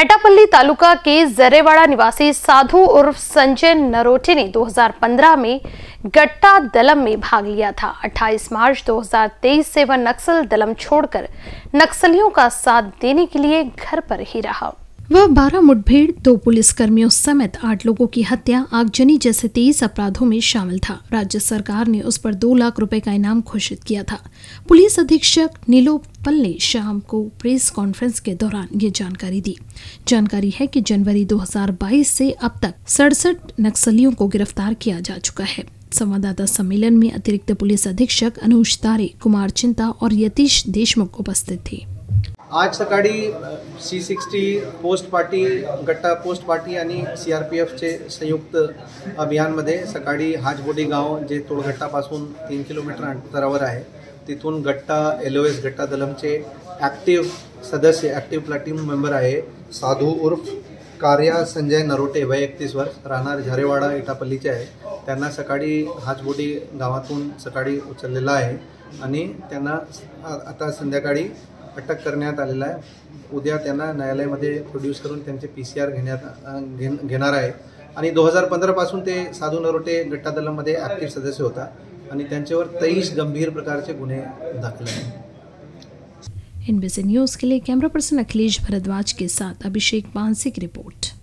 एटापल्ली तालुका के जरेवाड़ा निवासी साधु उर्फ संजय नरोटे ने 2015 में गट्टा दलम में भाग लिया था। 28 मार्च 2023 से वह नक्सल दलम छोड़कर नक्सलियों का साथ देने के लिए घर पर ही रहा। वह 12 मुठभेड़, 2 पुलिसकर्मियों समेत 8 लोगों की हत्या, आगजनी जैसे 23 अपराधों में शामिल था। राज्य सरकार ने उस पर 2 लाख रुपए का इनाम घोषित किया था। पुलिस अधीक्षक नीलोपल ने शाम को प्रेस कॉन्फ्रेंस के दौरान ये जानकारी दी। जानकारी है कि जनवरी 2022 से अब तक 67 नक्सलियों को गिरफ्तार किया जा चुका है। संवाददाता सम्मेलन में अतिरिक्त पुलिस अधीक्षक अनुज तारे, कुमार चिंता और यतीश देशमुख उपस्थित थे। आज सकाळी C60 post party, Gatta post party आणि CRPFचे संयुक्त अभियानमध्ये सकाळी हाजबोडी गाव जे तोडगट्टापासून 3 किलोमीटर अंतरावर आहे, तिथून गट्टा LOS गट्टा दलमचे ॲक्टिव्ह सदस्य, ॲक्टिव्ह प्लॅटून मेंबर आहे साधू उर्फ कार्या संजय नरोटे, वय 31 वर्ष, राहणार झरेवाडा एटापल्लीचे आहे। त्यांना सकाळी हाजबोडी गावातून सकाळी उचललेला आहे आणि त्यांना आता संध्याकाळी अटक करण्यात आलेला आहे। उद्या त्यांना न्यायालयामध्ये प्रोड्यूस करून त्यांचे PCR घेणार आहे आणि 2015 पासून ते साधू नरोटे गट्टा दलममध्ये ॲक्टिव्ह सदस्य होता आणि त्यांच्यावर 23 गंभीर प्रकारचे गुन्हे दाखल आहेत। NBC न्यूज़ के लिए कैमरा पर्सन अखिलेश भारद्वाज के साथ अभिषेक पानसी की रिपोर्ट।